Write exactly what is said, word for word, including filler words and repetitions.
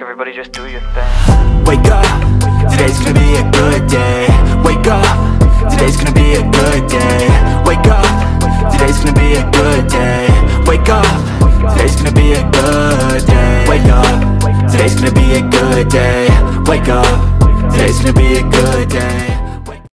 everybody just do your thing. Wake up, today's gonna be a good day. Wake up, today's gonna be a good day. Wake up, today's gonna be a good day. Wake up, today's gonna be a good day. Wake up, today's gonna be a good day. Wake up, today's gonna be a good day.